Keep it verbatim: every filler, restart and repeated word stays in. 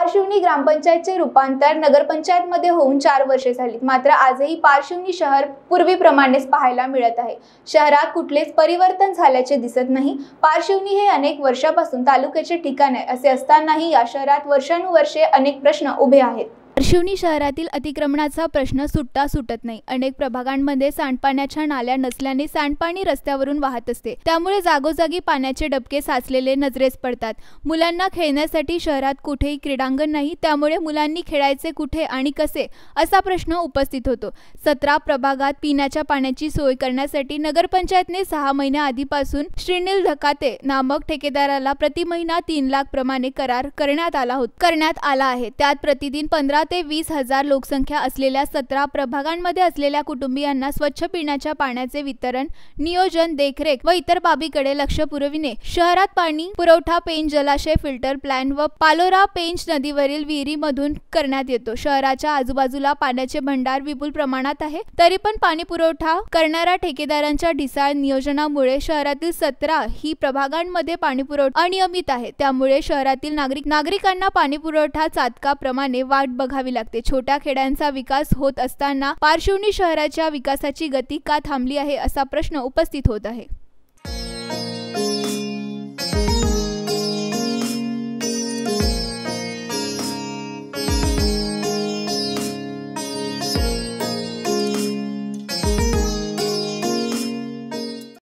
पारशिवनी ग्रामपंचायतचे रूपांतर नगरपंचायतमध्ये होऊन चार वर्षे झाली, मात्र आजही पारशिवनी शहर पूर्वीप्रमाणेच पाहायला मिळत आहे। शहरात कुठलेच परिवर्तन झाल्याचे दिसत नाही। पारशिवनी हे अनेक वर्षापासून तालुक्याचे ठिकाण आहे, असे असतानाही या शहरात वर्षानुवर्षे अनेक प्रश्न उभे आहेत। पारशिवनी शहरातील अतिक्रमणाचा प्रश्न सुटता सुटत नाही। अनेक प्रभागांमध्ये सांडपाण्याच्या नाल्या नसल्याने सांडपाणी रस्त्यावरून वाहत असते, त्यामुळे जागोजागी पाण्याचे डबके साचलेले नजरेस पडतात। मुलांना खेळण्यासाठी शहरात कुठेही क्रीडांगण नाही, त्यामुळे मुलांनी खेळायचे कुठे आणि कसे असा प्रश्न उपस्थित होतो। सतरा प्रभागात पिण्याच्या पाण्याची सोय करण्यासाठी नगरपंचायतने सहा महिन्या आधीपासून श्रीनील धकाते नामक ठेकेदाराला प्रति महिना तीन लाख प्रमाणे करार करण्यात आला होता करण्यात आला आहे। त्यात प्रतिदिन पंधरा ते वीस हजार लोकसंख्या असलेल्या सतरा प्रभागांमध्ये असलेल्या कुटुंबियांना स्वच्छ पिण्याच्या पाण्याचे वितरण, नियोजन, देखरेख व इतर बाबीकडे लक्ष पुरविणे, शहरात पाणी पुरवठा पेंच जलाशय फिल्टर प्लॅन व पालोरा पेंच नदीवरील विहिरीमधून करण्यात येतो। शहराच्या आजूबाजूला पाण्याचे भंडार विपुल प्रमाणात आहे, तरी पण पाणी पुरवठा करणाऱ्या ठेकेदारांच्या ढिसाळ नियोजनामुळे शहरातील सतरा ही प्रभागांमध्ये पाणी पुरवठा अनियमित आहे। त्यामुळे शहरातील नागरिक नागरिकांना पाणी पुरवठा चातकाप्रमाणे वाट बघावी लागते। छोट्या खेड्यांचा विकास होत असताना पारशिवनी शहराच्या विकासाची गती का थांबली आहे असा प्रश्न उपस्थित होत आहे।